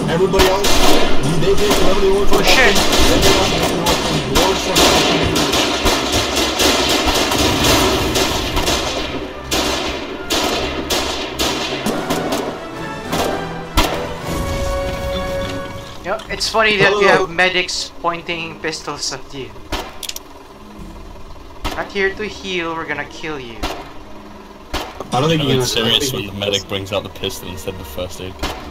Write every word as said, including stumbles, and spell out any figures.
Everybody else, you they take whatever they want. Oh shit! You know, it's funny that you have medics pointing pistols at you. Not here to heal, we're gonna kill you. I don't think I you're serious when the medic brings out the pistol instead of the first aid.